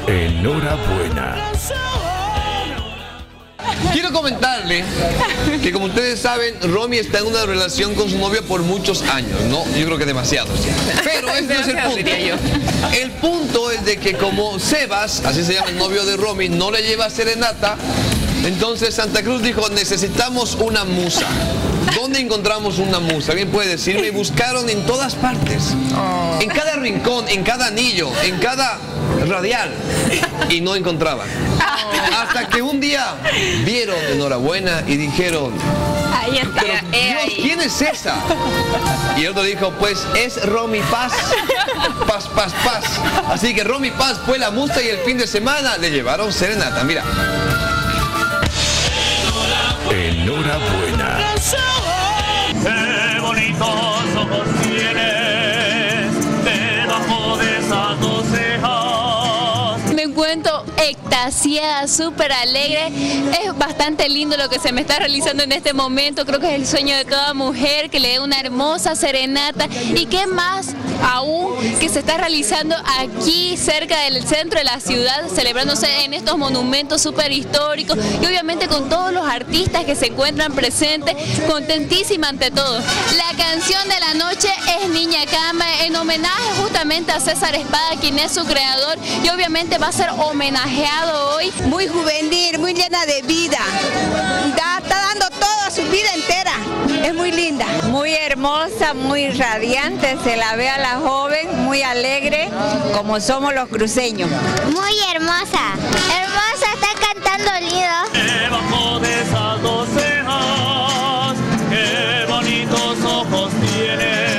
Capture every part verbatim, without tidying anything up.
Enhorabuena. Quiero comentarle que, como ustedes saben, Romy está en una relación con su novia por muchos años, ¿no? Yo creo que demasiados. Pero ese no es el punto. El punto es de que como Sebas, así se llama el novio de Romy, no le lleva serenata, entonces Santa Cruz dijo, necesitamos una musa. ¿Dónde encontramos una musa? ¿Alguien puede decirme? Buscaron en todas partes. En cada rincón, en cada anillo, en cada radial. Y no encontraban. Hasta que un día vieron Enhorabuena y dijeron, ahí está, pero Dios, ¿quién es esa? Y el otro dijo, pues es Romy Paz. Paz, paz, paz. Así que Romy Paz fue la musa y el fin de semana le llevaron serenata. Mira. Enhorabuena. Qué bonitos ojos tienes debajo de esas dos cejas. Me encuentro extasiada, súper alegre. Es bastante lindo lo que se me está realizando en este momento. Creo que es el sueño de toda mujer, que le dé una hermosa serenata. Y qué más aún que se está realizando aquí cerca del centro de la ciudad, celebrándose en estos monumentos súper históricos y obviamente con todos los artistas que se encuentran presentes. Contentísima ante todo. La canción de la noche es Niña Cama, en homenaje justamente a César Espada, quien es su creador, y obviamente va a ser homenajeado hoy. Muy juvenil, muy llena de vida, da, está dando toda su vida entera, es muy linda. Muy hermosa, muy radiante, se la ve a la joven, muy alegre, como somos los cruceños. Muy hermosa, hermosa, está cantando lindo. Debajo de esas dos cejas, qué bonitos ojos tienes.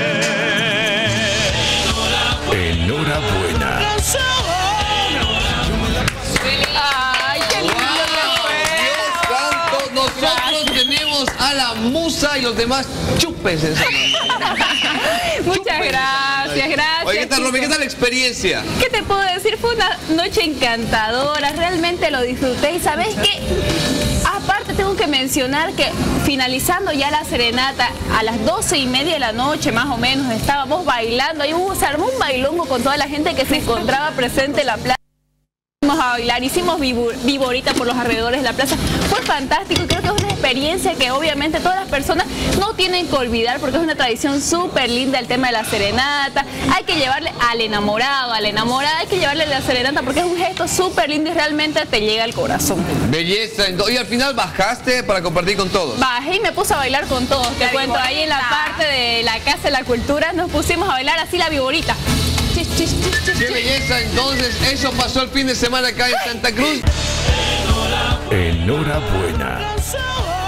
Enhorabuena. Ay, qué lindo que fue. Dios santo, nosotros tenemos a la musa y los demás chupes en esa mano. Muchas gracias, gracias. Oye, ¿qué tal, Romy? ¿Qué chicos. tal la experiencia? ¿Qué te puedo decir? Fue una noche encantadora, realmente lo disfruté. Y ¿sabes qué? Aparte tengo que mencionar que finalizando ya la serenata, a las doce y media de la noche más o menos, estábamos bailando. Ahí hubo, se armó un bailongo con toda la gente que se encontraba presente en la plaza. Fuimos a bailar, hicimos viborita por los alrededores de la plaza. Fue fantástico y creo que es una experiencia que obviamente todas las personas no tienen que olvidar, porque es una tradición súper linda el tema de la serenata. Hay que llevarle al enamorado, a la enamorada, hay que llevarle la serenata porque es un gesto súper lindo y realmente te llega al corazón. Belleza. Y al final bajaste para compartir con todos. Bajé y me puse a bailar con todos. Te cuento, ahí en la parte de la Casa de la Cultura nos pusimos a bailar así la viborita. Qué belleza. Entonces, eso pasó el fin de semana acá en Santa Cruz. Enhorabuena.